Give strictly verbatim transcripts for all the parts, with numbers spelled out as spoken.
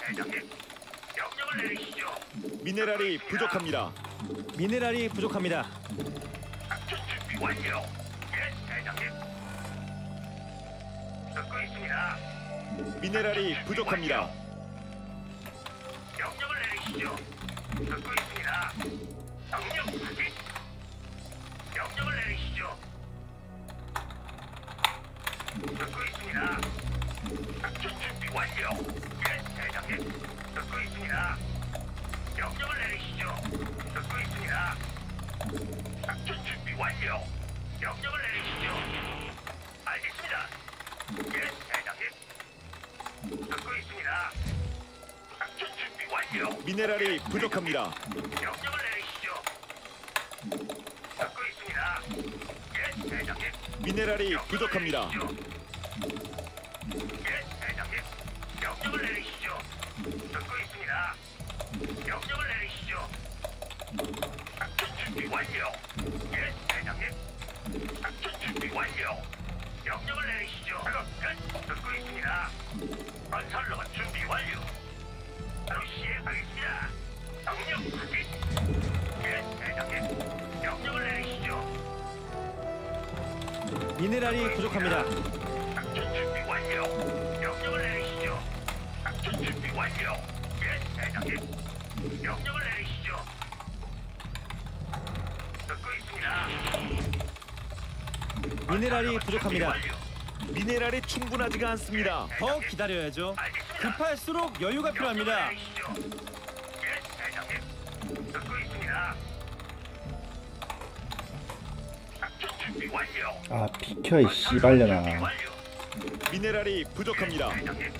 대장님. 명령을 내리시죠. 미네랄이 부족합니다. 미네랄이 부족합니다. 작전 준비 완료. 예, 대장님. 듣고 있습니다. 미네랄이 부족합니다. 명령을 내리시죠. 듣고 있습니다. 명령 확인. 명령을 내리시죠. 듣고 있습니다. 작전 준비 완료. 예, 대장님. 듣고 있습니다. 명령을 내리시죠. 듣고 있습니다. 작전 준비 완료. 명령을 내리시죠. 알겠습니다. 예, 대장님. 듣고 있습니다. 작전 준비 완료. 미네랄이 부족합니다. 명령을 내리시죠. 듣고 있습니다. 예, 대장님. 미네랄이 부족합니다. 예, 대장님. 명령을 내리시죠. 듣고 있습니다. 명령을 내리시죠. 작전 준비 완료. 예, 대장님. 작전 준비 완료. 명령을 내리시죠. 작업 끝. 듣고 있습니다. 건설로만 준비 완료. 바로 시행하겠습니다. 명령 확인. 예, 대장님. 명령을 내리시죠. 미네랄이 부족합니다. 작전 준비 완료. 명령을 내리시죠. 작전 준비 완료. 예, 대장님. 명령을 내리시죠. 듣고 있습니다. 미네랄이 부족합니다. 미네랄이 충분하지가 않습니다. 더 기다려야죠. 알겠습니다. 급할수록 여유가 필요합니다. 예, 대장님. 듣고 있습니다. 작전 준비 완료. 아 비켜 이 씨발려나. 준비 완료. 미네랄이 부족합니다. 대장님.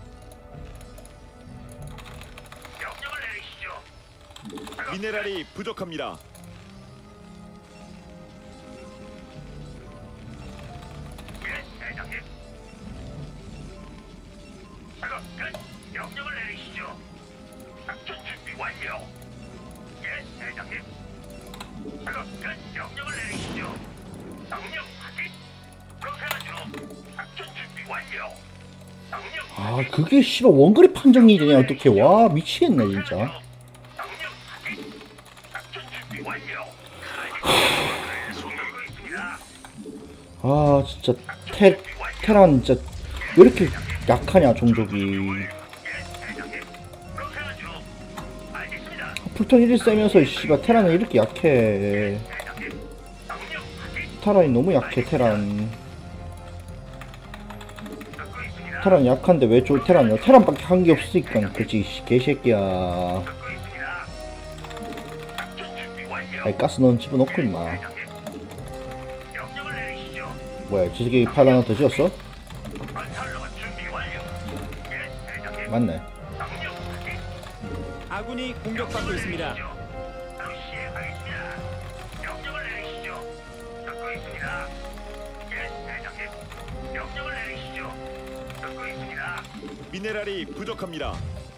명령을 내리시죠. 미네랄이 부족합니다. 예, 대장님. 작업 끝. 명령을 내리시죠. 작전 준비 완료. 예, 대장님. 작업 끝. 명령을 내리시죠. 명령 확인. 그렇게 하죠. 작전 준비 완료. 명령 아 확인. 그게 씨발 원거리 판정이 되냐 어떻게. 와 미치겠네 진짜. 명령 확인. 작전 준비 완료. 알겠습니다. 있습니다. 아 진짜 테, 테란 진짜 왜 이렇게 약하냐 종족이. 풀턴 일 일 세면서 씨발 테란은 이렇게 약해. 테란이 너무 약해 테란. 테란 약한데 왜 저 테란이야. 테란밖에 한 게 없으니까 그렇지 개새끼야. 아이 가스 넌 집어넣고 임마. 뭐야 저 새끼 팔 하나 더 지었어? 맞네. 아군이 공격받고 있습니다. 미네랄이 부족합니다.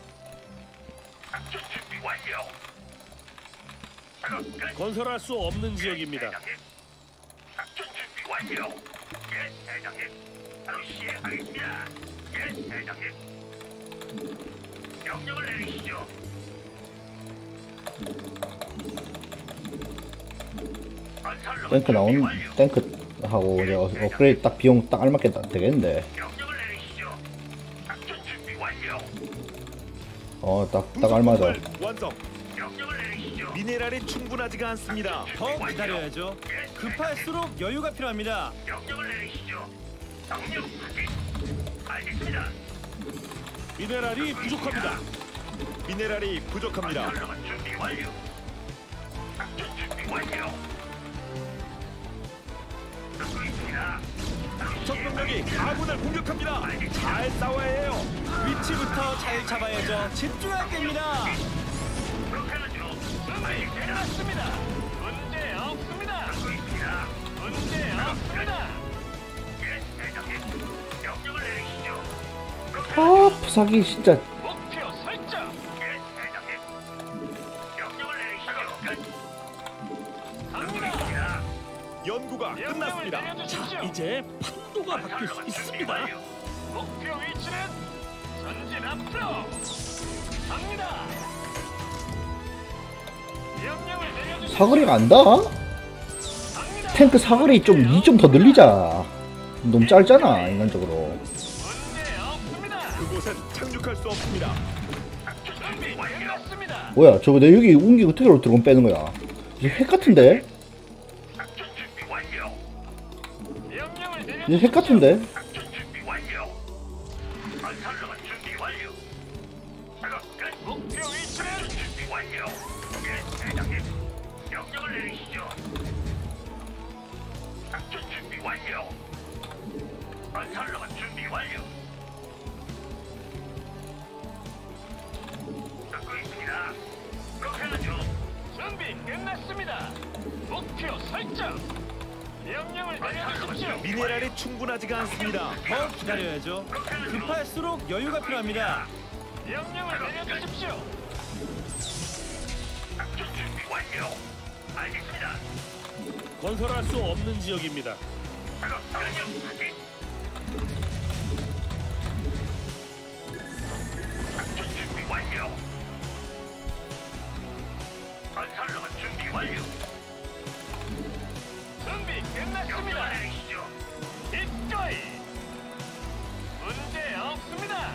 건설할 수 없는 지역입니다. 작전 준비 완료. 예, 대장님. 바로 시행하겠습니다. 예, 대장님. 명령을 내리시죠. 탱크 나온 탱크 하고 이제 업그레이드 딱 비용 딱 알맞게 딱 되겠는데. 명령을 내리시죠. 작전 준비 완료. 어 딱 딱 알맞아. 완성. 명령을 내리시죠. 미네랄이 충분하지가 않습니다. 더 기다려야죠. 급할수록 여유가 필요합니다. 명령을 내리시죠. 명령 확인. 알겠습니다. 미네랄이 부족합니다. 미네랄이 부족합니다. 건설로만 준비 완료. 작전 준비 완료. 듣고 있습니다. 적병력이 아군을 공격합니다. 잘 싸워야 해요. 위치부터 잘 잡아야죠. 집중할 때입니다. 그렇게 하죠. 알겠습니다. 맞습니다. 문제 없습니다. 듣고 있습니다. 문제 없습니다. 예, 대장님. 명령을 내리시죠. 아 부사기 진짜. 목표 설정. 예, 대장님. 명령을 내리시죠. 갑니다. 연구가 명령을 끝났습니다. 내려주십시오. 이제 판도가 바뀔 수 있습니다. 목표 위치는 전진 앞으로. 갑니다. 명령을 내려주십시오. 사거리가 안다? 갑니다. 탱크 사거리 좀 이 좀 더 늘리자. 너무 짧잖아 인간적으로. 문제 없습니다. 그곳엔 착륙할 수 없습니다. 준비 끝났습니다. 뭐야 저거 내 여기 옮기고 어떻게 들어오면 빼는 거야? 이제 핵 같은데? 작전 준비 완료. 명령을 이제 내려주십시오. 핵 같은데? 작전 준비 완료. 건설로만 준비 완료. 작업 끝. 목표 위치는 작전 준비 완료. 예, 대장님. 명령을 내리시죠. 작전 준비 완료. 건설로만 준비 완료. 듣고 있습니다. 그렇게 하죠. 준비 끝났습니다. 목표 설정. 명령을 내려주십시오. 미네랄이 충분하지가 않습니다. 더 기다려야죠. 급할수록 여유가 필요합니다. 명령을 내려주십시오. 작전 준비 완료. 알겠습니다. 건설할 수 없는 지역입니다. 작업 명령 확인. 작전 준비 완료. 건설로만 준비 완료. 준비 명령을 끝났습니다. 내리시죠. 기꺼이. 문제 없습니다.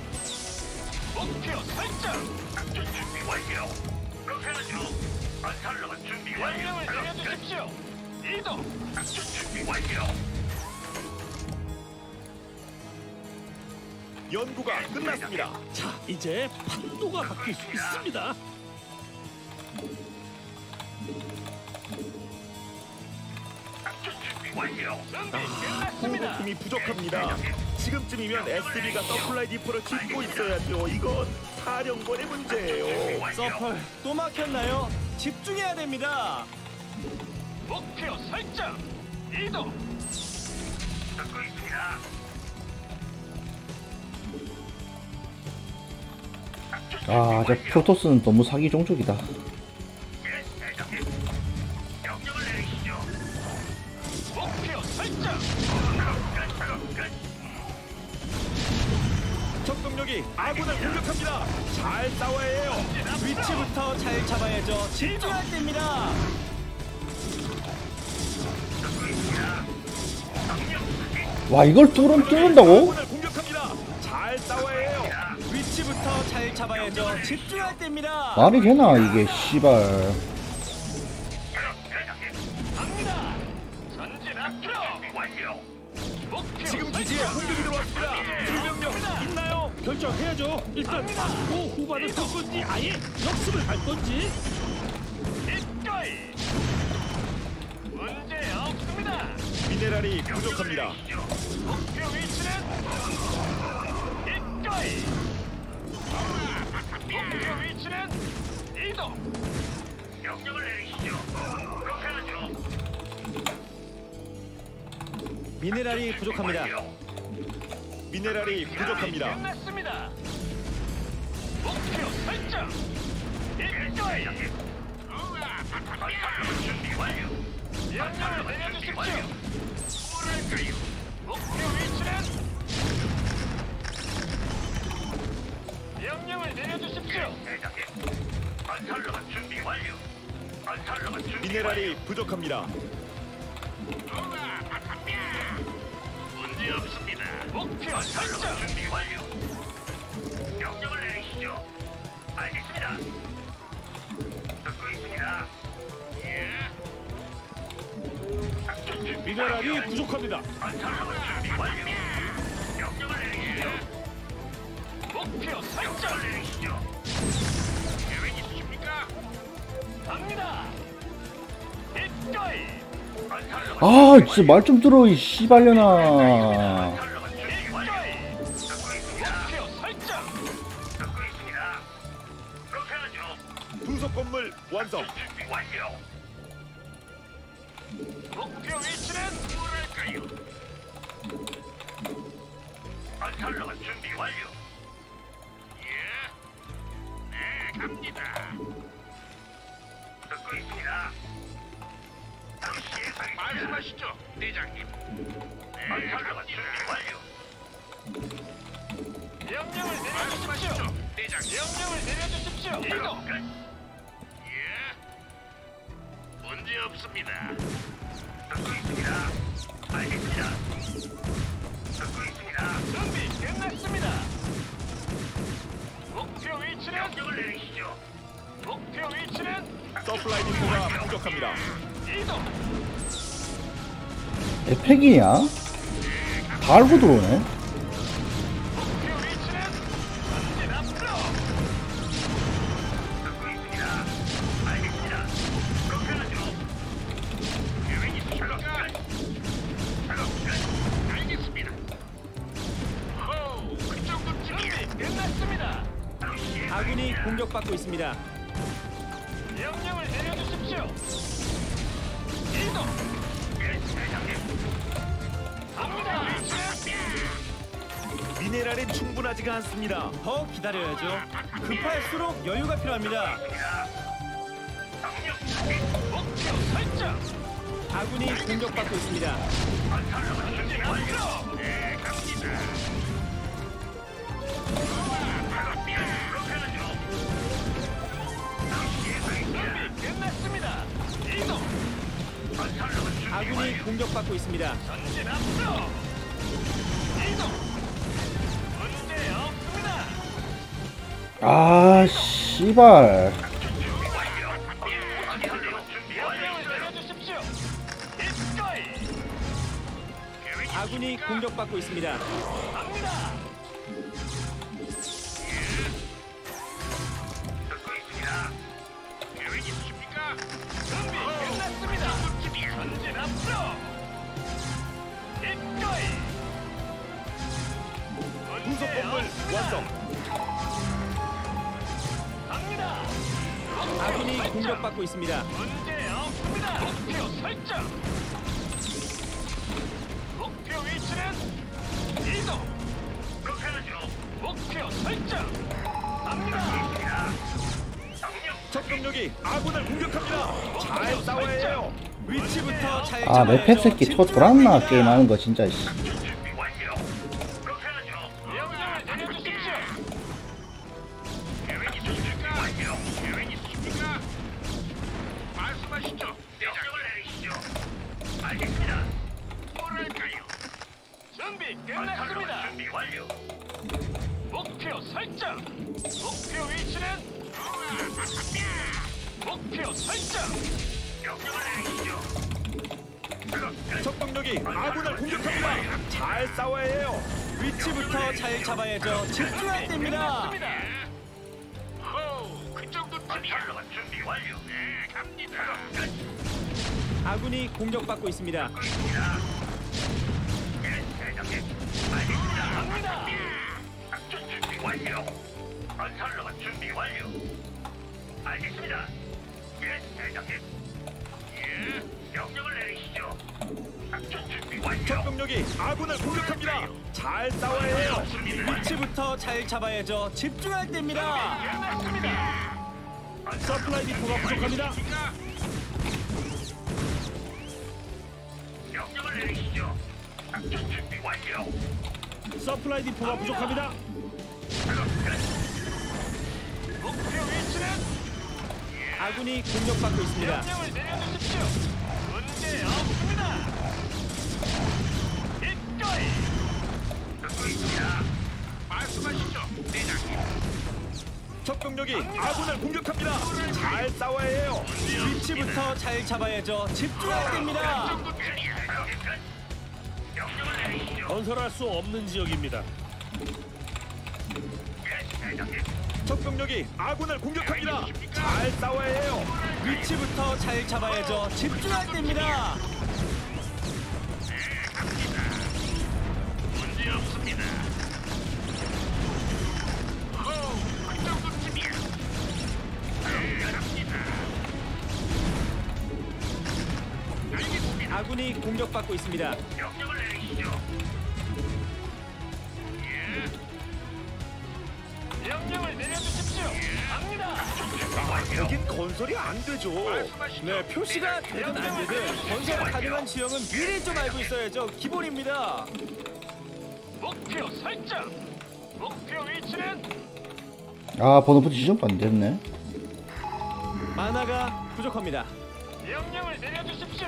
목표 설정. 작전 준비 완료. 그렇게 하죠. 건설로만 준비 완료. 명령을 작업 끝. 내려주십시오. 이동. 작전 준비 완료. 연구가 끝났습니다. 자, 이제 판도가 바뀔 수 있습니다. 작전 준비 완료. 준비 끝났습니다. 보급품이 부족합니다. 지금쯤이면 에스비가 서플라이 디포를 짓고 있어야죠. 이건 사령관의 문제예요. 서플 또 막혔나요? 집중해야 됩니다. 목표 설정. 이동. 듣고 있습니다. 아 저 프로토스는 너무 사기 종족이다. 예, 대장님. 명령을 내리시죠. 목표 설정. 작업 끝. 작업 끝. 적동력이 아군을 공격합니다. 잘 싸워야 해요. 위치부터 잘 잡아야죠. 집중할 때입니다. 듣고 있습니다. 명령 확인. 와 이걸 뚫은 뚫는다고? 아군을 공격합니다. 잘 싸워야 해요. 위치부터 잘 잡아야죠. 집중할 때입니다. 말이 되나 이게 씨발. 작업 대장님. 갑니다. 전진 앞으로. 준비 완료. 목표 지금 기지에 공격이 들어왔습니다. 불명령 있나요? 결정해야죠. 일단 맞고 후반을 쏠 건지 아예 역습을 갈 건지. 기꺼이. 문제 없습니다. 미네랄이 부족합니다. 목표 위치는 기꺼이. 목표 위치는 이동. 명령을 내리시죠. 그렇게 하죠. 미네랄이 부족합니다. 미네랄이 부족합니다. 끝났습니다. 목표 설정. 기꺼이. 건설로만 준비 완료. 명령을 내려주십시오. 뭐랄까요? 목표 위치는 명령을 내려주십시오. 대장님. 건설로만 준비 완료. 건설로만 준비 미네랄이 완료. 부족합니다. 문제 없습니다. 목표 건설로만 설정. 준비 완료. 명령을 내리시죠. 알겠습니다. 듣고 있습니다. 예. 작전 준비 미네랄이 완료. 부족합니다. 건설로만 준비 완료. 명령을 내리시죠. 목표 설정. 명령을 내리시죠. 계획 있으십니까? 갑니다. 기꺼이. 건설로만 아 진짜 말 좀 들어 이 씨발려나. 건설로만 준비 완료. 기꺼이. 듣고 있습니다. 목표 설정. 듣고 있습니다. 그렇게 하죠. 부속 건물 완성. 준비 완료. 목표 위치는 뭐랄까요? 건설로만 준비 완료. 예. 네, 갑니다. 듣고 있습니다. 바로 시행하겠습니다. 말씀하시죠, 대장님. 네, 건설로만 준비 완료. 명령을 명령을 내려주십시오. 이동. 예. 문제 없습니다. 듣고 있습니다. 알겠습니다. 듣고 있습니다. 준비 끝났습니다. 목표 위치는 명령을 내리시죠. 목표 위치는 서플라이 디포가 부족합니다. 이동. 에펙이냐? 다 알고 들어오네. 목표 위치는 전진 앞으로. 듣고 있습니다. 알겠습니다. 그렇게 하죠. 계획 있으십니까? 작업 끝. 알겠습니다. 호, 그 정도쯤이야. 끝났습니다. 아군이 공격받고 있습니다. 명령을 내려주십시오. 이동. 예, 대장님. 갑니다. 미네랄이 충분하지가 않습니다. 더 기다려야죠. 급할수록 여유가 필요합니다. 명령 확인. 목표 설정. 아군이 공격받고 있습니다. 안타까운 전진 앞으로. 네, 갑니다. 그렇게 하죠. 준비 끝났습니다. 이동. 안타까운 준비 아군이 완료. 공격받고 있습니다. 전진 앞으로. 이동. 문제 없습니다. 아, 씨발. 준비 완료. 안타까운 준비 완료. 내려주십시오. 입거이. 계획 아군이 있습니까? 공격받고 있습니다. 갑니다. 듣고 있습니다. 계획 있으십니까? 준비 끝났습니다. 전진 앞으로. 입거이. 분석 건물 완성. 갑니다. 아군이 공격받고 있습니다. 문제 없습니다. 목표 설정. 목표 위치는 이동. 그렇게 하죠. 목표 설정. 갑니다. 명령 적병력이 아군을 공격합니다. 잘 싸워야 해요. 위치부터 잘 아, 잡아야죠. 맵팩 새끼 초 돌았나? 게임하는 거 진짜, 씨. 준비 완료. 그렇게 하죠. 명령을 내려주십시오. 계획 있으십니까? 완료. 계획 있으십니까? 말씀하시죠. 명령을 내리시죠. 알겠습니다. 뭐랄까요? 준비 끝났습니다. 준비 완료. 목표 설정. 목표 위치는 목표 설정. 명령을 내리시죠. 적병력이 아군을 공격합니다. 잘 싸워야 해요. 위치부터 잘 잡아야죠. 집중할 때입니다. 호, 그 정도쯤이야. 준비 완료. 네, 갑니다. 아군이 공격받고 있습니다. 예, 대장님. 알겠습니다. 갑니다. 작전 준비 완료. 건설로만 준비 완료. 알겠습니다. 예, 대장님. 예, 명령을 내리시죠. 작전 준비 완료. 적병력이 아군을 공격합니다. 잘 싸워야 해요. 위치부터 잘 잡아야죠. 집중할 때입니다. 끝났습니다. 서플라이 디포가 부족합니다. 명령을 내리시죠. 작전 준비 완료. 서플라이 디포가 부족합니다. 목표 위치는 아군이 공격받고 있습니다. 명령을 내려주십시오. 문제 없습니다. 입거이. 듣고 있습니다. 말씀하시죠, 대장님. 적병력이 아군을 공격합니다. 잘 싸워야 해요. 위치부터 잘 잡아야죠. 집중할 때입니다. 정도쯤이야. 명령을 내리시죠. 건설할 수 없는 지역입니다. 예, 대장님. 적병력이 아군을 공격합니다. 잘 싸워야 해요. 위치부터 잘 잡아야죠. 집중할 때입니다. 문제 없습니다. 호, 그 정도쯤이야. 네, 갑니다. 알겠습니다. 아군이 공격받고 있습니다. 명령을 내리시죠. 예. 명령을 내려주십시오. 갑니다. 여긴 건설이 안 되죠. 네, 표시가 되든 안 되든 건설 가능한 지형은 미리 좀 알고 있어야죠. 기본입니다. 목표 설정. 목표 위치는 아 번호부 지정도 안 됐네. 만화가 부족합니다. 명령을 내려주십시오.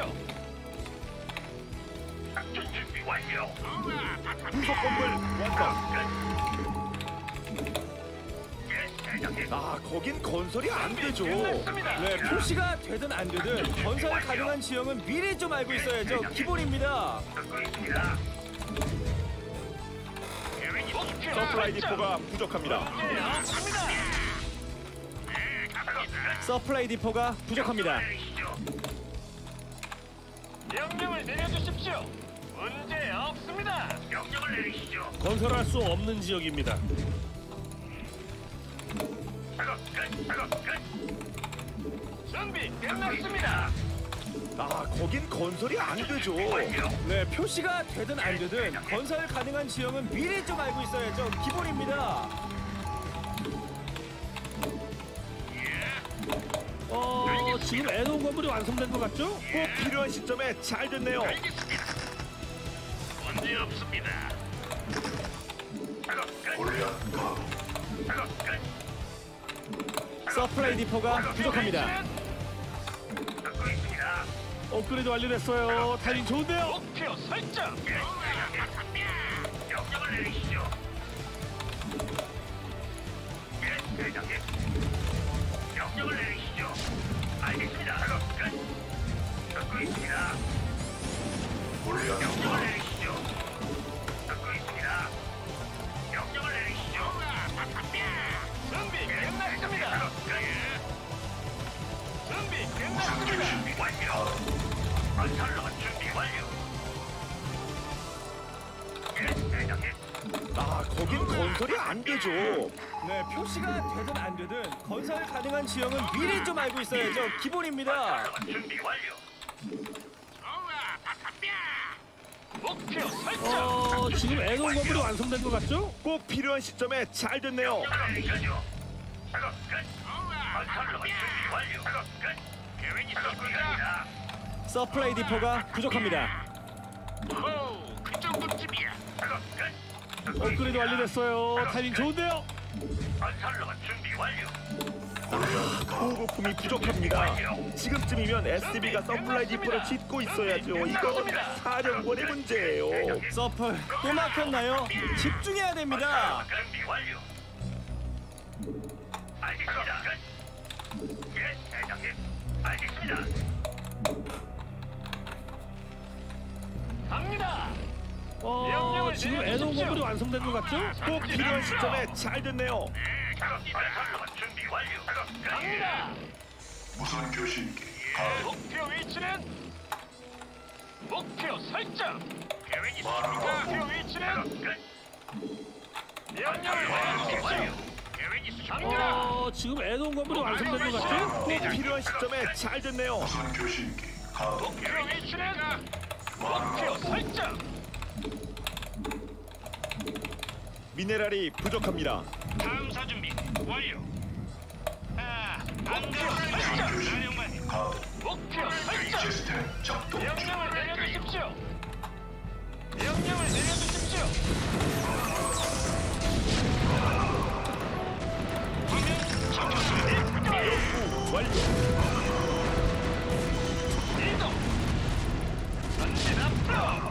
작전 준비 완료. 후속 건물 완성. 예, 대장님. 아 거긴 건설이 안 되죠. 네, 표시가 되든 안 되든 건설 가능한 지형은 미리 좀 알고 있어야죠. 기본입니다. 듣고 있습니다. 계획 있습니다. 서플라이 디포가 부족합니다. 예, 없습니다. 서플라이 디포가 부족합니다. 내리시죠. 명령을 내려주십시오. 문제 없습니다. 명령을 내리시죠. 건설할 수 없는 지역입니다. 작업 끝. 작업 끝. 준비 끝났습니다. 아 거긴 건설이 안 되죠. 네, 표시가 되든 안 되든 건설 가능한 지형은 미리 좀 알고 있어야죠. 기본입니다. 어, 지금 에너운 건물이 완성된 것 같죠? 꼭 필요한 시점에 잘 됐네요. 알겠습니다. 문제 없습니다. 작업 끝. 작업 끝. 서플라이 디포가 부족합니다. 듣고 있습니다. 업그레이드 완료됐어요. 타이밍 좋은데요? 목표 설정. 예, 명령을 내리시죠. 예, 대장님. 명령을 내리시죠. 알겠습니다. 작업 끝. 듣고 있습니다. 명령을 내리시죠. 듣고 있습니다. 명령을 내리시죠. 준비 끝났습니다. 준비 끝났습니다. 준비 완료. 건설로만 준비 완료. 예, 대장님. 아 거긴 건설이 안 되죠. 네, 표시가 되든 안 되든 건설 가능한 지형은 미리 좀 알고 있어야죠. 기본입니다. 준비 완료. 목표 설정. 어, 지금 에너운 건물이 완성된 것 같죠? 꼭 필요한 시점에 잘 됐네요. 내리시죠. 작업 끝. 건설로만 준비 완료. 작업 끝. 계획 있습니다. 서플라이 디포가 부족합니다. 호, 그 정도쯤이야. 작업 끝. 업그레이드 완료됐어요. 타이밍 좋은데요? 건설로만 준비 완료. 보급품이 부족합니다. 지금쯤이면 에스비가 서플라이 디포를 짓고 있어야죠. 이건 사령관의 문제예요. 서플 또 막혔나요? 집중해야 됩니다. 준비 완료. 알겠습니다. 끝. 예, 대장님. 알겠습니다. 갑니다. 어, 지금 에너운 건물이 완성된 것 같죠? 꼭 필요한 시점에 잘 됐네요. 건설로만 준비 완료. 갑니다. 무선 교신기 목표 위치는 목표 설정. 계획 있습니까? 목표 위치는 명령을 내려주십시오. 계획 있습니다. 어, 지금 에너운 건물이 완성된 것 같죠? 꼭 필요한 시점에 잘 됐네요. 무선 교신기 가동 목표 위치는 목표 설정. 미네랄이 부족합니다. 탐사 준비 완료. 아, 목표 설정. 사령관. 가동 목표 설정. 시스템 작동 중 명령을 내려주십시오. 명령을 내려주십시오. 화면 잡혔습니다. 연구 완료. 이동. 전진 앞으로.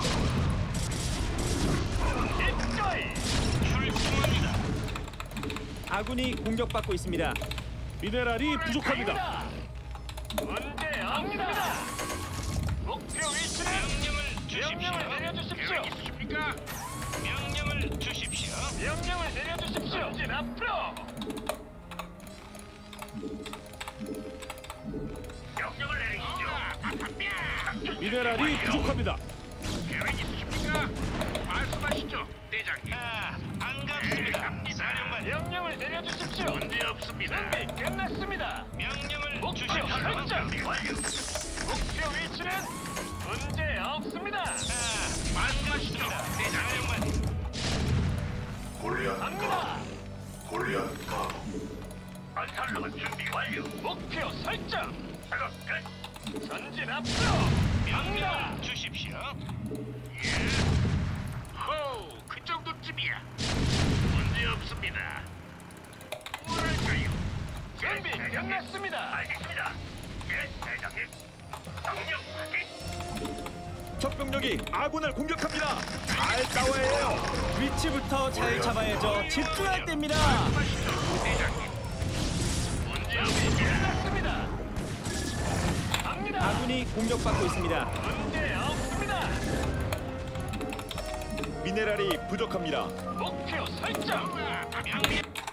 입가이. 출동합니다. 아군이 공격받고 있습니다. 미네랄이 부족합니다. 문제 없습니다. 목표 위치는 명령을 내려주십시오. 있으십니까? 명령을 주십시오. 명령을 내려주십시오. 전진 앞으로. 명령을 내리시죠. 미네랄이 부족합니다. 계획 있으십니까? 말씀하시죠, 대장님. 아, 반갑습니다. 사령관. 명령을 내려주십시오. 문제 없습니다. 준비 끝났습니다. 명령을 목표 설정. 목표 위치는 문제 없습니다. 아, 말씀하시죠, 대장님. 골리앗 갑니다. 가동 골리앗 가동 건설로만 준비 완료. 목표 설정. 작업 끝. 전진 앞으로. 명령 주십시오. 예. 호, 그 정도쯤이야. 문제 없습니다. 끝났습니다. 알겠습니다. 예, 대장님. 명령 확인. 적병력이 아군을 공격합니다. 잘 싸워야 해요. 위치부터 잘 잡아야죠. 집중할 때입니다. 대장님. 문제 없습니다. 갑니다. 아군이 공격받고 있습니다. 문제 없습니다. 미네랄이 부족합니다. 목표 설정. 명령.